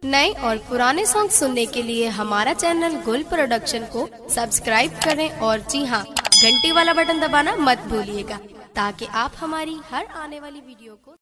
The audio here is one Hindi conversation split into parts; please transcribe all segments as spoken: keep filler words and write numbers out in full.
नए और पुराने सॉन्ग सुनने के लिए हमारा चैनल गुल प्रोडक्शन को सब्सक्राइब करें और जी हाँ, घंटी वाला बटन दबाना मत भूलिएगा ताकि आप हमारी हर आने वाली वीडियो को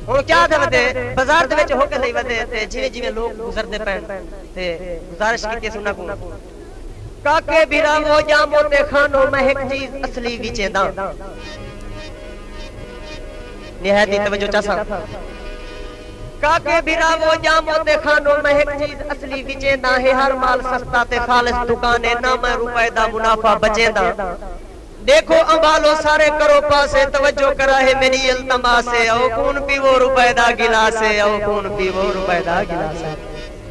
ਹੁਣ ਕਿਆ ਦੇ ਵਦੇ ਬਾਜ਼ਾਰ ਦੇ ਵਿੱਚ ਹੋ ਕੇ ਲਈ ਵਦੇ ਤੇ ਜਿਵੇਂ ਜਿਵੇਂ ਲੋਕ ਗੁਜ਼ਰਦੇ ਪੈਣ ਤੇ ਗੁਜ਼ਾਰਿਸ਼ ਕੀਤੀ ਸੁਣਾ ਕੋ ਕਾਕੇ ਬਿਰਾਵੋ ਜਾਮੋ ਤੇ ਖਾਨੋ ਮੈਂ ਇੱਕ ਚੀਜ਼ ਅਸਲੀ ਵਿਚੇਂਦਾ ਨਿਹਾਇਤ ਦੀ ਤਵੱਜੋ ਚਾਸਾ काके बिरावो जामो ते खानो में एक चीज असली विचेंदा है हर माल सस्ता ते खालिस दुकाने ना मैं रुपए दा मुनाफा बचेंदा देखो अंबालो सारे करो पासे तवज्जो करा है मेरी इल्तमास है ओ कौन पीवो रुपए दा गिलास है ओ कौन पीवो रुपए दा गिलास है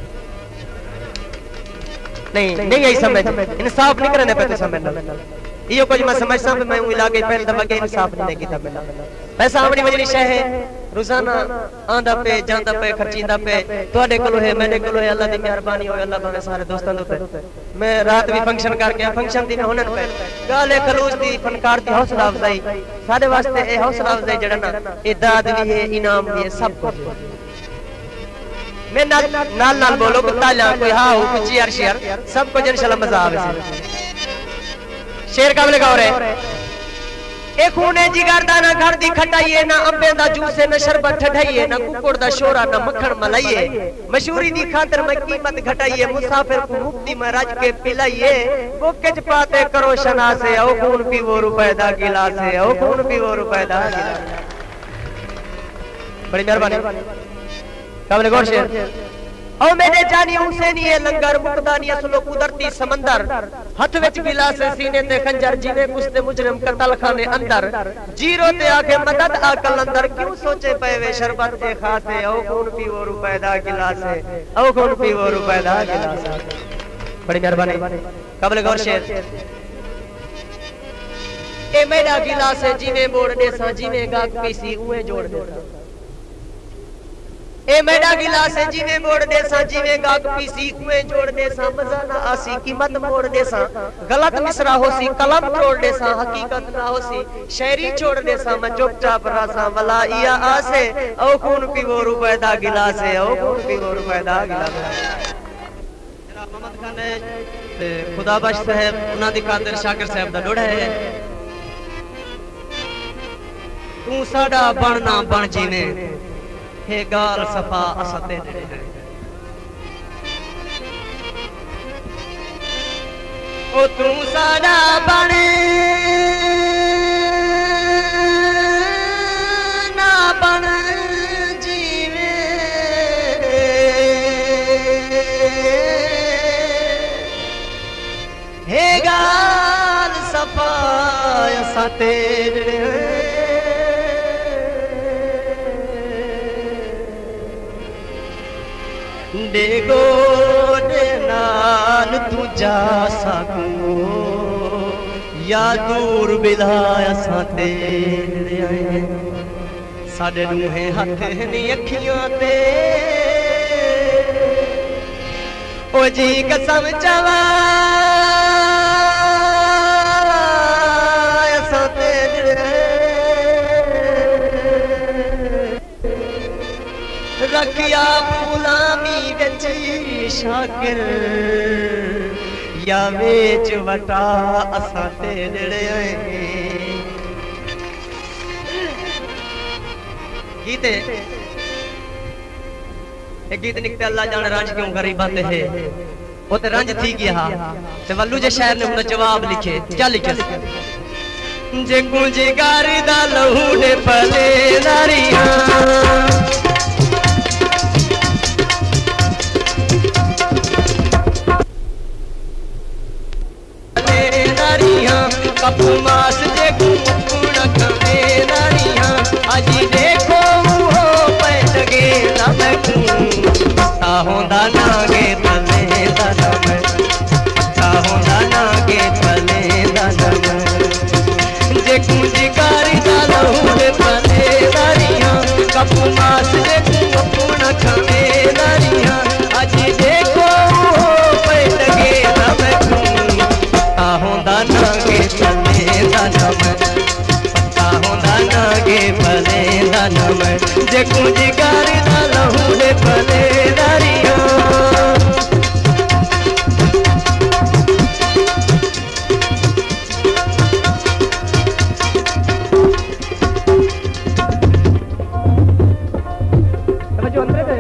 नहीं नहीं यही समझ इंसाफ नहीं करने पे समझ यो कुछ मैं समझता हूं मैं इलाके पहले दफा के इंसाफ नहीं कीता मैंने पैसा अपनी वजनी शह है रोजाना आंदा पे जांदा पे खर्चींदा पे ਤੁਹਾਡੇ ਕੋਲ ਹੈ ਮੇਰੇ ਕੋਲ ਹੈ ਅੱਲਾ ਦੀ ਮਿਹਰਬਾਨੀ ਹੋਵੇ ਅੱਲਾ ਭਾਵੇਂ ਸਾਰੇ ਦੋਸਤਾਂ ਦੇ ਉੱਤੇ ਮੈਂ ਰਾਤ ਵੀ ਫੰਕਸ਼ਨ ਕਰਕੇ ਫੰਕਸ਼ਨ ਦੀ ਹੋਣਨ ਪਏ ਗਾਲੇ ਖਲੂਸ ਦੀ ਫਨਕਾਰ ਦੀ ਹੌਸਲਾ ਅਫਜ਼ਾਈ ਸਾਡੇ ਵਾਸਤੇ ਇਹ ਹੌਸਲਾ ਅਫਜ਼ਾਈ ਜਿਹੜਾ ਨਾ ਇਹ ਦਾਦ ਵੀ ਹੈ ਇਨਾਮ ਵੀ ਹੈ ਸਭ ਕੁਝ मैं नाल नाल नाल बोलो कुत्ता ला कोई हाँ हो कुछ यार शेर सब कुछ इंशाल्लाह मजा आवे शेर का बोले गाओ रे ए खूने जिगर दा ना घर दी खटाइए ना अंबे दा जूस ना शरबत ठठाइए ना कुकुड़ दा शोरा ना मक्खन मलाइए मशहूरी दी खातिर मैं कीमत घटाइए मुसाफिर को मुफ्ती में रज के पिलाइए बुके च पाते करो शना से ओ खून पीवो रुपए दा गिलास है ओ खून पीवो रुपए दा गिलास बड़ी मेहरबानी काबिल गौर शेर ओ मेरे जानी हुसैनी है लंगर मुकदानी असलो कुदरती समंदर हाथ विच गिलास सीने ते खंजर जिने कुछ मुजरिम कतल खाने अंदर जीरो ते आके मदद आ कलंदर क्यों सोचे पे वे शरबत के खाते ओ कौन पीवो रुपए दा गिलास है ओ कौन पीवो रुपए दा गिलास है बड़ी मेहरबानी काबिल गौर शेर ए मेरा गिलास है जिने मोड़ दे सा जिने गाक पीसी उए जोड़ दे ए मेरा गिलास है जिने मोड़ दे सा जिने गाक पीसी उए जोड़ दे सा मजा ना आसी कीमत मोड़ दे सा गलत मिसरा होसी कलम तोड़ दे सा हकीकत ना होसी शायरी छोड़ दे सा मैं चुपचाप रहा वला इया आसे ओ खून पीवो रुपए दा गिलास है ओ खून पीवो रुपए दा गिलास जनाब मोहम्मद खान ते खुदा बख्श साहब उना दी खातिर शाकिर साहब दा डोड़ा है तू साडा बनना बन जीने हे गाल सफा असते जड़े हैं ओ तू साडा बने ना बन जीवे हे गाल सफा असते जड़े हैं डेगो दे नाल तू जा सकू या दूर बिलाया सा तेरे आए साडे नूहे हथ नी अखियां ते ओ जी कसम चवा सा तेरे रखिया गुलामी विच शाकिर या वेच वटा असा तेरे गीते एक गीत निकते अल्लाह जाने रांझ क्यों गरीब आते है वो ते रांझ थी गया ते वल्लू जे शायर ने उन्हें जवाब लिखे क्या लिखे जे कुंजी गारी दा लहू ने पले नारियां कपू मास देखू गुण खमे नारियां अजी देखो हो पे लगे ना मैं ता होंदा नागे तले दा नम ता होंदा नागे तले दा नम देखू जिगारी दा लहू दे पले नारियां कपू मास देखू गुण खमे नारियां अजी देखो हो पे लगे ना मैं ता होंदा नागे नागे भले दानम जे कुंज गारी दा लहू दे भले दारिया जो अंदर गए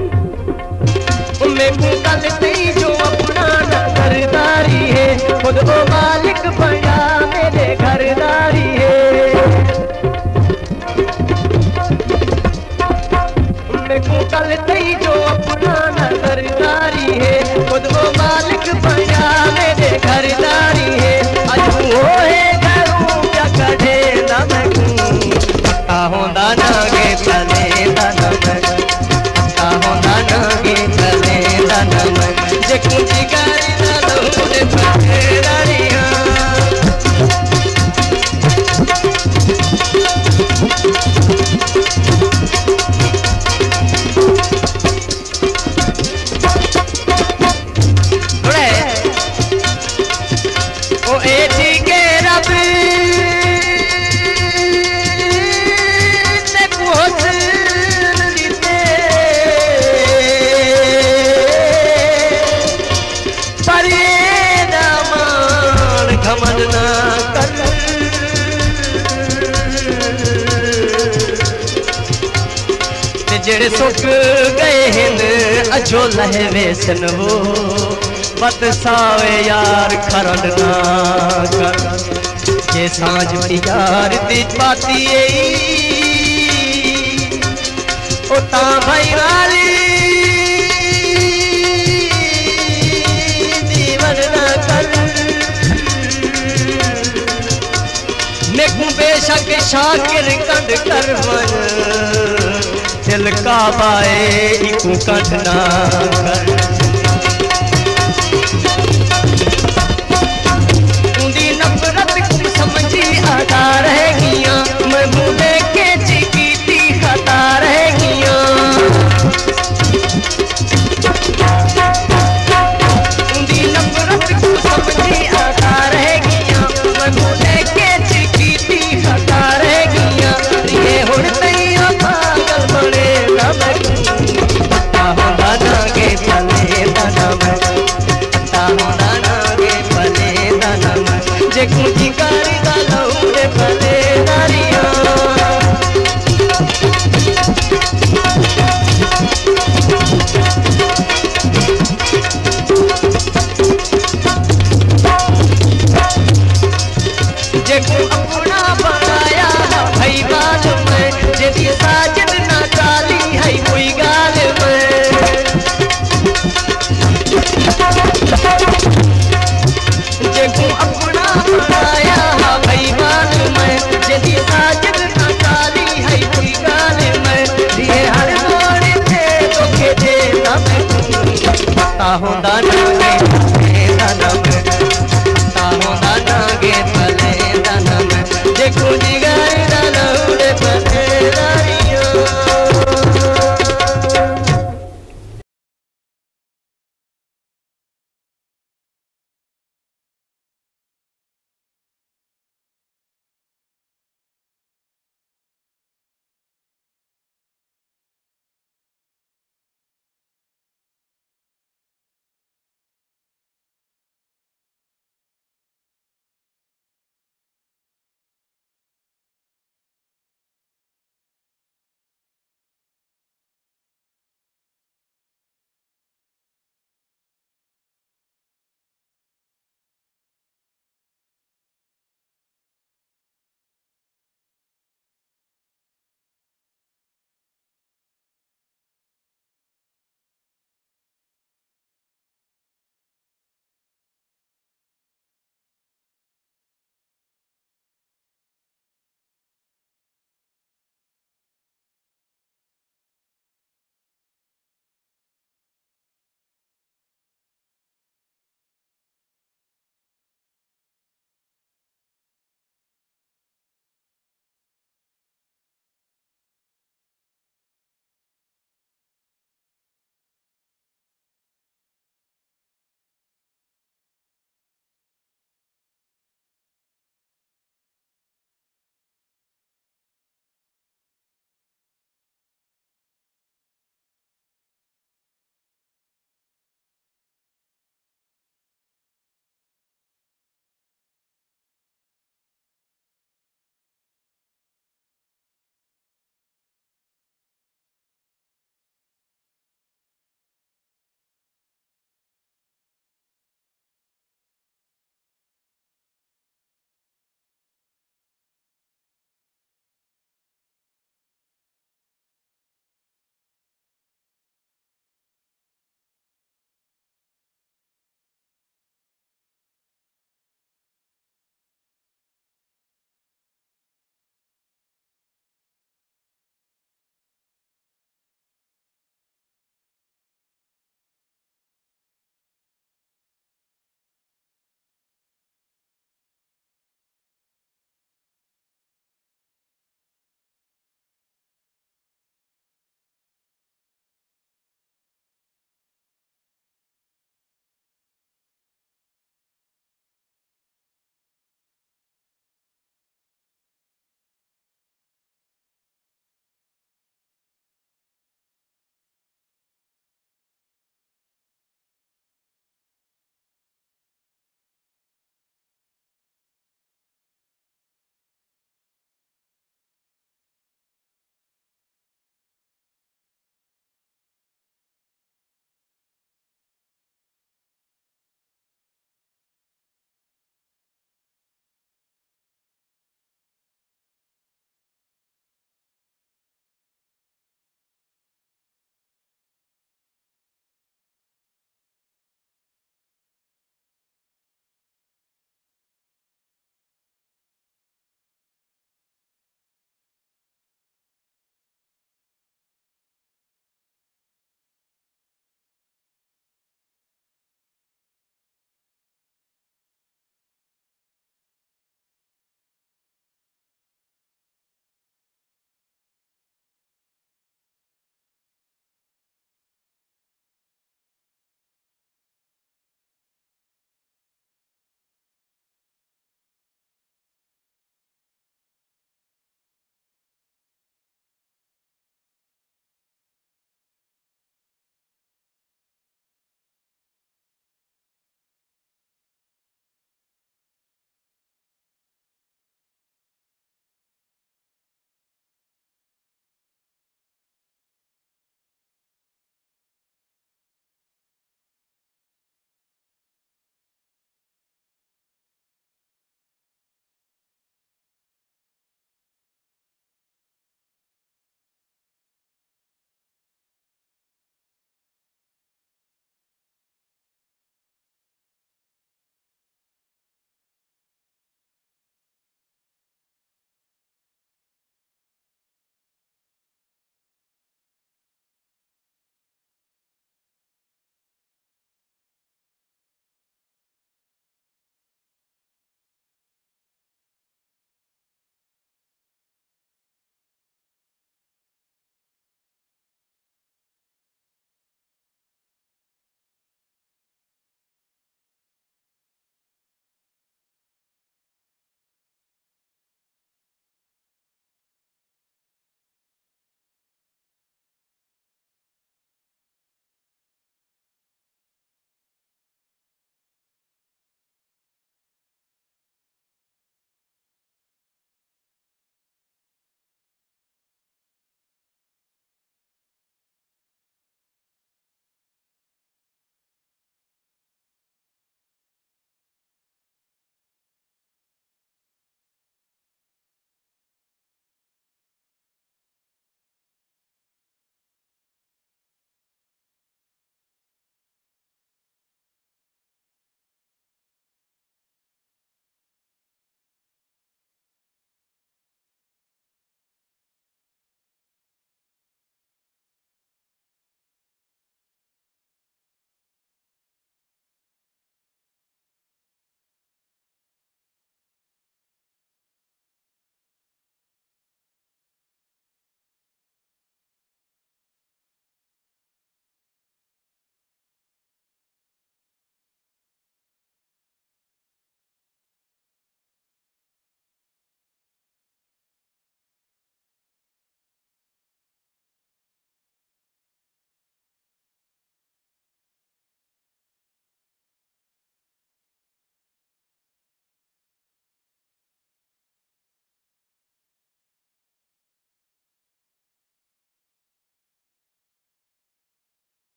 मैं कल नहीं जो अपना नजरदारी है खुद वो मालिक बना मेरे घरदारी है मैं कल नहीं जो अपना नजरदारी है खुद वो मालिक बना मेरे घरदारी है आज वो है घरों क्या कढ़े ना मैं होंदा ना गे चले दाना मैं होंदा ना गे चले दाना मैं जे कुंजी गारी ना लोरे परेरारिया ओ ए ठीक है रब घमंड ना कर जेड़े सुक गए हिंद अजो लहे वेसन वो बत सावे यार खरंड ना कर जे सांझ यार दी पाती ओ ता भाई वाली दीवन ना कर बेशक शाकिर कंड कर मन दिल का बाए इकू कंड ना कर उंदी नफरत कुम समझी आता रहेगिया मैं भूले के चिकी थी खता रहेगिया उंदी नफरत कुम समझी आता रहेगिया मैं भूले के जे कुंजी कारी दालौरे भले दारिया जे को अपना बनाया भाई बाल में जे दी साजन ना चाली है कोई गाल में जे को अपना बनाया भाई बाल में जदी साजन ना काली है कोई गाल में ये हर मोड़ थे तो के दे ना मैं ता होंदा ना गे दाना मैं ता होंदा ना गे भले दाना मैं देखो जिगर दाना उड़े भले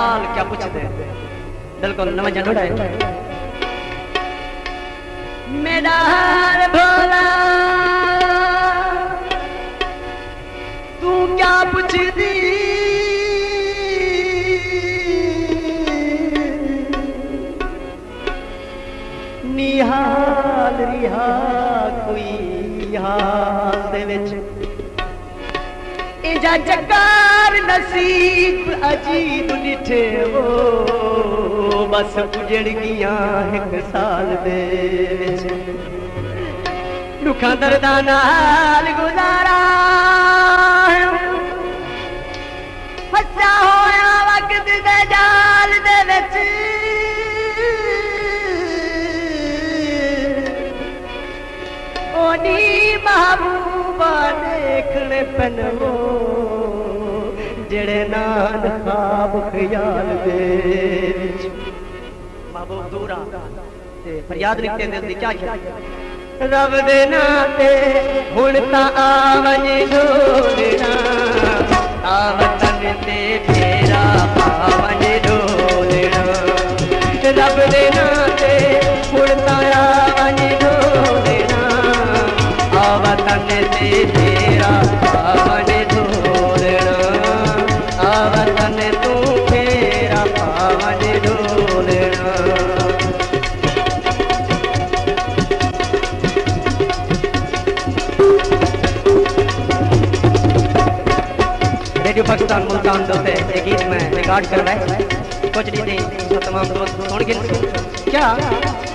हाल क्या पूछते दिल को नमजन उड़ाए मेरा हाल भोला तू क्या पूछती निहाल रिहा कोई हाल दे विच इंजा चकार नसीब अजीब निठे वो बस गुजर गया एक साल दे विच दुखा दर्दा नाल गुजारा फसा होया वक्त दे जाल दे विच ओनी महबूबा देखने पनो जेड़े नान खाब ख्याल दे महबूब दूरा ते फरियाद लिखते दिल दी क्या रब दे नाते हुण ता आवज ढोलना आवतन ते फेरा पावन ढोलना रब दे नाते हुण ता आवज ढोलना आवतन ते फेरा पावन ढोलना आवतन तू फेरा पावन ढोलना रेडियो पाकिस्तान मुल्तान दोस्ते एक गीत में रिकॉर्ड कर रहा है कुछ नहीं थी तमाम दोस्त सुन के क्या